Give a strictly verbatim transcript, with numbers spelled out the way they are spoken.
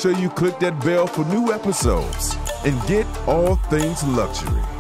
sure you click that bell for new episodes and get all things luxury.